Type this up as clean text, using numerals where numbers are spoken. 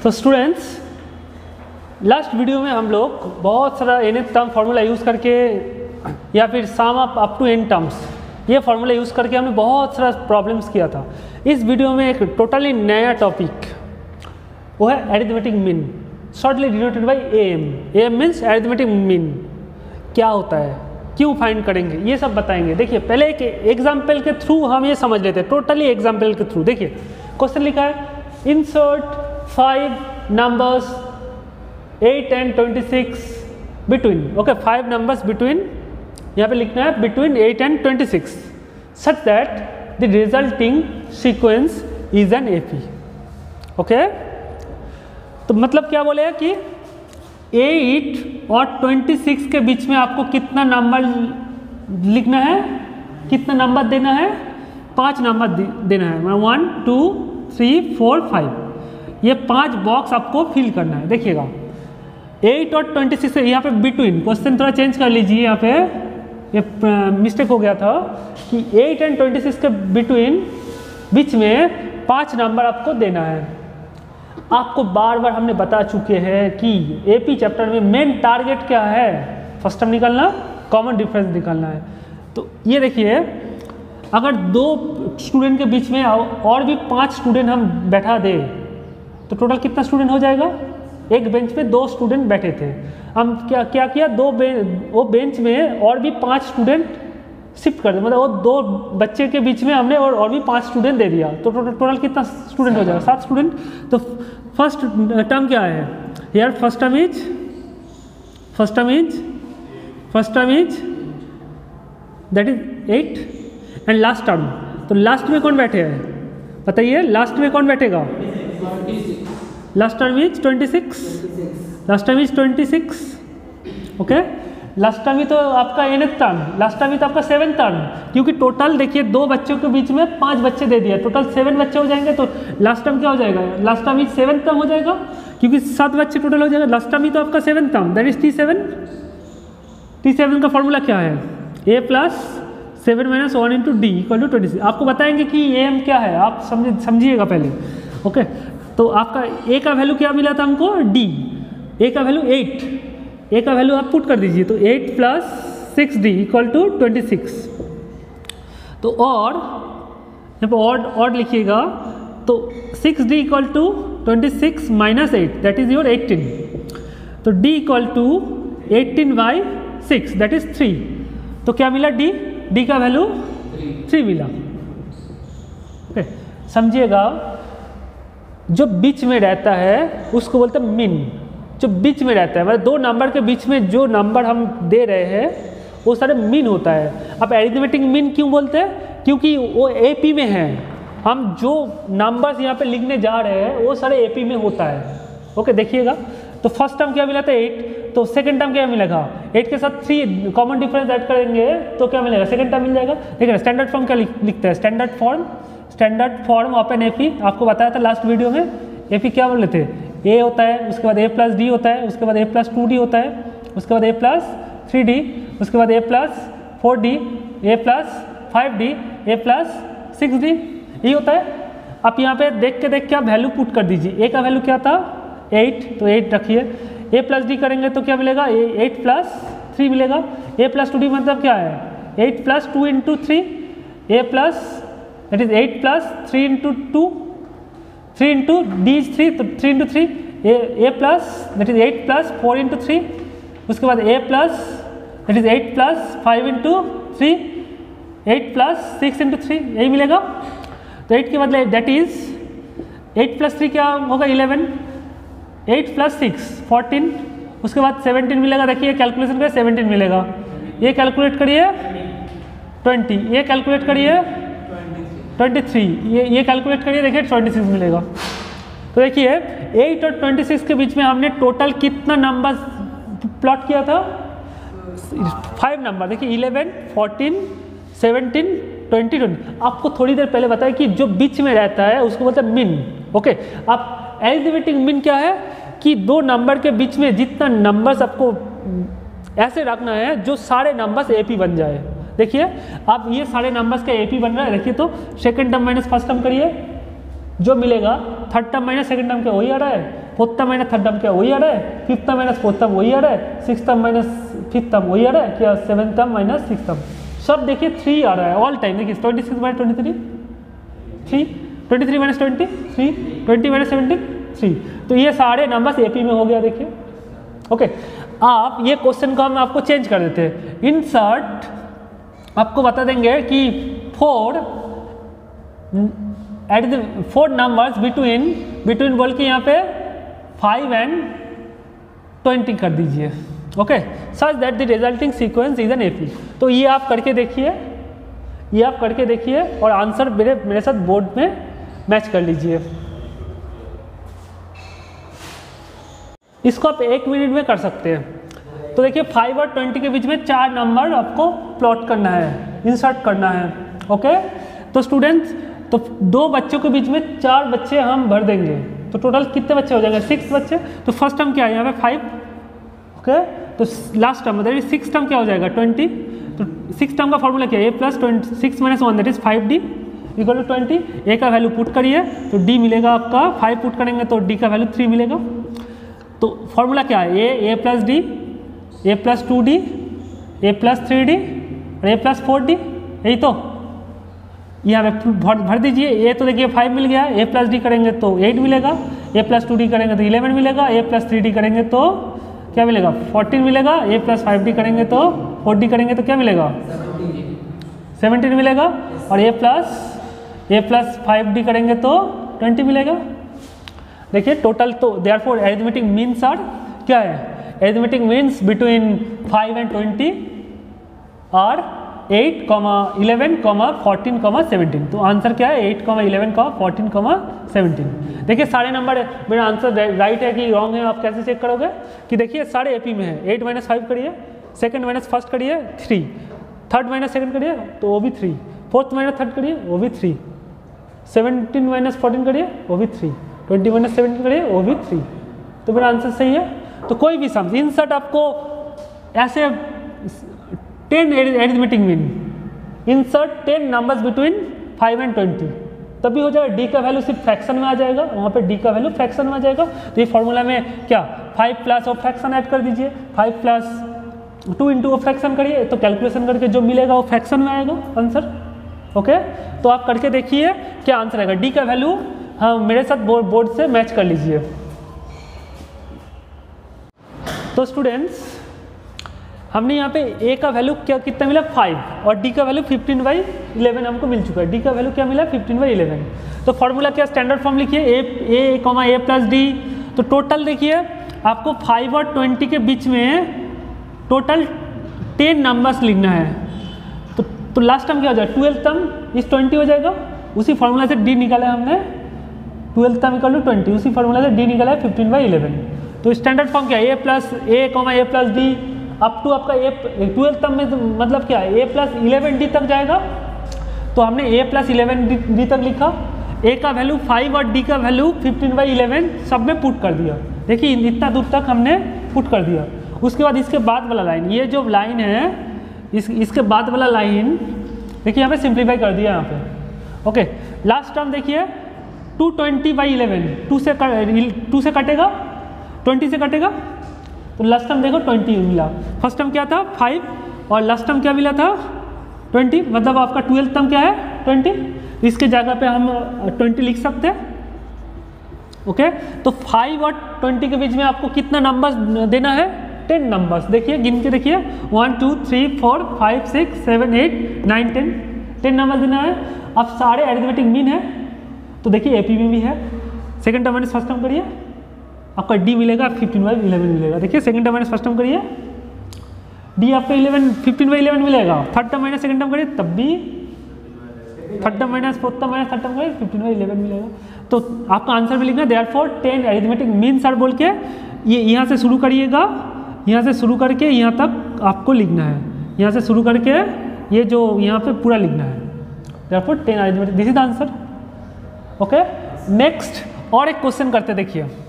तो students, last video में हम लोग बहुत सारा nth टर्म फार्मूला यूज़ करके या फिर sum up to n terms, ये फार्मूला यूज़ करके हमने बहुत सारा प्रॉब्लम्स किया था। इस वीडियो में एक टोटली नया टॉपिक वो है arithmetic mean, shortly denoted by AM। AM means arithmetic mean क्या होता है, क्यों फाइंड करेंगे, ये सब बताएंगे। देखिए पहले एक एग्जाम्पल के थ्रू हम ये समझ लेते हैं, टोटली एग्जाम्पल के थ्रू। देखिए क्वेश्चन लिखा है, insert 5 numbers 8 and 26 between, okay 5 numbers between, यहाँ पे लिखना है between 8 and 26 such that the resulting sequence is an AP। Okay तो मतलब क्या बोले कि 8 और 26 के बीच में आपको कितना नंबर लिखना है, कितना नंबर देना है, 5 नंबर देना है, 1 2 3 4 5, ये 5 बॉक्स आपको फिल करना है। देखिएगा 8 और 26 यहाँ पे बिटवीन, क्वेश्चन थोड़ा चेंज कर लीजिए, यहाँ पे ये मिस्टेक हो गया था कि 8 एंड 26 के बिटवीन बीच में 5 नंबर आपको देना है। आपको बार बार हमने बता चुके हैं कि AP चैप्टर में मेन टारगेट क्या है, फर्स्ट टर्म निकालना, कॉमन डिफरेंस निकालना है। तो ये देखिए अगर 2 स्टूडेंट के बीच में और भी 5 स्टूडेंट हम बैठा दें तो टोटल कितना स्टूडेंट हो जाएगा। एक बेंच पे 2 स्टूडेंट बैठे थे, हम क्या किया, वो बेंच में और भी 5 स्टूडेंट शिफ्ट कर दिया, मतलब वो 2 बच्चे के बीच में हमने और भी 5 स्टूडेंट दे दिया, तो टोटल कितना स्टूडेंट हो जाएगा, 7 स्टूडेंट। तो फर्स्ट टर्म क्या है यार, first term is that is 8 and last term, तो लास्ट में कौन बैठे हैं बताइए, लास्ट में कौन बैठेगा, last term is 26, last term is 26, okay. Last term ही तो आपका nth टर्म, लास्ट टर्म ही तो आपका 7th टर्म, क्योंकि टोटल देखिए 2 बच्चों के बीच में 5 बच्चे दे दिए, टोटल 7 बच्चे हो जाएंगे, तो लास्ट टर्म क्या हो जाएगा, last term is 7th term हो जाएगा, क्योंकि 7 बच्चे टोटल हो जाएगा। लास्ट टर्म ही तो आपका 7th term, that is T7 का फॉर्मूला क्या है, A plus 7 minus 1 into D equal to 26। आपको बताएंगे कि AM क्या है, आप समझिएगा पहले, ओके। तो आपका A का वैल्यू क्या मिला था हमको, D, A का वैल्यू 8, A का वैल्यू आप पुट कर दीजिए, तो 8 प्लस 6D इक्वल टू 26। तो और यहाँ पर ऑड लिखिएगा, तो 6D equal to 26 minus 8 that is your 18, तो D equal to 18/6 that is 3। तो क्या मिला, D का वैल्यू 3 मिला, ओके। समझिएगा जो बीच में रहता है उसको बोलते हैं मीन, जो बीच में रहता है, मतलब 2 नंबर के बीच में जो नंबर हम दे रहे हैं वो सारे मीन होता है। अब अरिथमेटिक मीन क्यों बोलते हैं, क्योंकि वो AP में है, हम जो नंबर्स यहाँ पे लिखने जा रहे हैं वो सारे AP में होता है, ओके। देखिएगा तो फर्स्ट टर्म क्या मिला था 8, तो सेकंड टर्म क्या मिलेगा, 8 के साथ 3 कॉमन डिफरेंस ऐड करेंगे तो क्या मिलेगा, सेकंड टर्म मिल जाएगा। देखिए स्टैंडर्ड फॉर्म क्या लिखते हैं, standard form of an AP, आपको बताया था लास्ट वीडियो में, AP क्या बोले थे, A होता है, उसके बाद A प्लस D होता है, उसके बाद A प्लस 2D होता है, उसके बाद A प्लस 3D, उसके बाद A plus 4D, A plus 5D, A plus 6D, ये होता है। आप यहाँ पे देख के आप वैल्यू पुट कर दीजिए। A का वैल्यू क्या था 8, तो 8 रखिए, A प्लस D करेंगे तो क्या मिलेगा, 8 प्लस 3 मिलेगा। A प्लस 2D मतलब क्या है, 8 plus 2 into 3, A plus that is 8 plus 3 into 2, 3 into D is 3, तो 3 into 3, A plus that is 8 plus 4 into 3, उसके बाद A plus that is 8 plus 5 into 3, 8 plus 6 into 3, यही मिलेगा। तो 8 के बदले दैट इज 8 प्लस 3 क्या होगा 11, 8 प्लस 6 14, उसके बाद 17 मिलेगा। देखिए कैलकुलेशन करिए 17 मिलेगा, ये कैलकुलेट करिए 20, ये कैलकुलेट करिए 23, ये कैलकुलेट करिए, देखिए 26 मिलेगा। तो देखिए 8 और 26 के बीच में हमने टोटल कितना नंबर प्लॉट किया था, 5 नंबर। देखिए 11 14 17 20। आपको थोड़ी देर पहले बताया कि जो बीच में रहता है उसको बोलते हैं मीन, ओके। आप अरिथमेटिक मीन क्या है कि 2 नंबर के बीच में जितना नंबर्स आपको ऐसे रखना है जो सारे नंबर्स AP बन जाए। देखिए आप ये सारे नंबर्स का AP बन रहा है, देखिए तो second term minus first term करिए, जो मिलेगा third term minus second term क्या वही आ रहा है, fourth term minus third term क्या वही आ रहा है, fifth term minus fourth term वही आ रहा है, six term minus fifth term वही आ रहा है क्या, seventh term minus six term, सब देखिए 3 आ रहा है ऑल टाइम। देखिए 26 माइनस 23 3, 23 माइनस 20 3, 20 माइनस 17 3। तो ये सारे नंबर्स एपी में हो गया देखिए। ओके, आप ये क्वेश्चन को हम आपको चेंज कर देते हैं। इंसर्ट आपको बता देंगे कि फोर नंबर्स बिटवीन बोल के यहाँ पे 5 and 20 कर दीजिए। Okay, such that the resulting sequence is an AP. तो ये आप करके देखिए, और आंसर मेरे साथ बोर्ड में मैच कर लीजिए। इसको आप 1 मिनट में कर सकते हैं। तो देखिए 5 और 20 के बीच में 4 नंबर आपको प्लॉट करना है, इंसर्ट करना है। ओके, तो स्टूडेंट्स, तो 2 बच्चों के बीच में 4 बच्चे हम भर देंगे, तो टोटल कितने बच्चे हो जाएंगे, 6 बच्चे। तो फर्स्ट टर्म क्या है यहाँ पे 5। ओके, तो लास्ट टर्म मतलब 6 टर्म क्या हो जाएगा 20। तो 6 टर्म का फॉर्मूला क्या है, a plus 6 minus 1 that is 5d equal to 20। a का वैल्यू पुट करिए तो d मिलेगा आपका, 5 पुट करेंगे तो d का वैल्यू 3 मिलेगा। तो फॉर्मूला क्या है, a plus d, a plus 2d, a plus 3d और a प्लस 4d, यही तो यहाँ पे भर दीजिए। a तो देखिए 5 मिल गया, a प्लस d करेंगे तो 8 मिलेगा, a प्लस 2d करेंगे तो 11 मिलेगा, a प्लस 3d करेंगे तो क्या मिलेगा 14 मिलेगा, a प्लस 5d करेंगे तो 4d करेंगे तो क्या मिलेगा 17 मिलेगा, और a प्लस 5d करेंगे तो 20 मिलेगा। देखिए टोटल, तो देयरफॉर अरिथमेटिक मीन्स आर क्या है, arithmetic means between 5 and 20 are 8, 11, 14, 17। तो आंसर क्या है 8, 11, 14, 17। देखिए सारे नंबर, मेरा आंसर राइट है कि रॉन्ग है, आप कैसे चेक करोगे कि देखिए सारे एपी में है। 8 माइनस 5 करिए, सेकंड माइनस फर्स्ट करिए 3, थर्ड माइनस सेकंड करिए तो वो भी 3, फोर्थ माइनस थर्ड करिए वो भी 3, 17 माइनस 14 करिए वो भी 3, 20 माइनस 17 करिए वो भी 3। तो मेरा आंसर सही है। तो कोई भी सम इंसर्ट आपको ऐसे 10 arithmetic mean, insert 10 numbers between 5 and 20, तभी हो जाएगा। डी का वैल्यू सिर्फ फ्रैक्शन में आ जाएगा, वहाँ पे डी का वैल्यू फ्रैक्शन में आ जाएगा। तो ये फॉर्मूला में क्या 5 प्लस और फ्रैक्शन ऐड कर दीजिए, 5 प्लस 2 इंटू फ्रैक्शन करिए तो कैलकुलेशन करके जो मिलेगा वो फ्रैक्शन में आएगा आंसर। ओके, तो आप करके देखिए क्या आंसर आएगा। डी का वैल्यू हाँ मेरे साथ बोर्ड से मैच कर लीजिए। तो स्टूडेंट्स, हमने यहाँ पे a का वैल्यू क्या कितना मिला 5 और d का वैल्यू 15/11 हमको मिल चुका है। d का वैल्यू क्या मिला 15/11। तो फॉर्मूला क्या, स्टैंडर्ड फॉर्म लिखिए a प्लस d। तो टोटल देखिए आपको 5 और 20 के बीच में टोटल 10 नंबर्स लिखना है। तो लास्ट टर्म क्या हो जाएगा 12th टर्म इस 20 हो जाएगा। उसी फॉर्मूला से d निकाला है हमने, 12th टर्म इक्वल टू 20, उसी फॉर्मूला से d निकाला है 15/11। तो स्टैंडर्ड फॉर्म क्या है a plus d up to आपका 12th टर्म में मतलब क्या है a प्लस 11d तक जाएगा। तो हमने a प्लस 11d तक लिखा, a का वैल्यू 5 और d का वैल्यू 15/11 सब में पुट कर दिया। देखिए इतना दूर तक हमने पुट कर दिया। उसके बाद इसके बाद वाला लाइन, ये जो लाइन है इसके बाद वाला लाइन देखिए यहाँ पे सिंप्लीफाई कर दिया यहाँ पे। ओके, लास्ट टर्म देखिए 220/11, 2 से कटेगा, 20 से कटेगा, तो लास्ट टर्म देखो 20 मिला। फर्स्ट टर्म क्या था 5 और लास्ट टर्म क्या मिला था 20, मतलब आपका 12th टर्म क्या है 20। इसके जगह पे हम 20 लिख सकते हैं। ओके, तो 5 और 20 के बीच में आपको कितना नंबर्स देना है 10 नंबर्स। देखिए गिन के देखिए 1 2 3 4 5 6 7 8 9 10 नंबर देना है। अब सारे अरिथमेटिक मीन है, तो देखिए एपी में भी है। Second term minus first term करिए, आपका डी मिलेगा 15/11 मिलेगा। देखिए second term minus first term करिए, डी आपका 15/11 मिलेगा। Third term minus second term करिए तब भी, third term minus fourth term minus third term करिए 15/11 मिलेगा। तो आपका आंसर भी लिखना देयरफॉर 10 अरिथमेटिक मीन सर बोल के ये यहाँ से शुरू करिएगा, यहाँ से शुरू करके यहाँ तक आपको लिखना है, यहाँ से शुरू करके ये जो यहाँ पे पूरा लिखना है। Therefore 10 arithmetic, this is the answer. Okay, next और एक क्वेश्चन करते देखिए।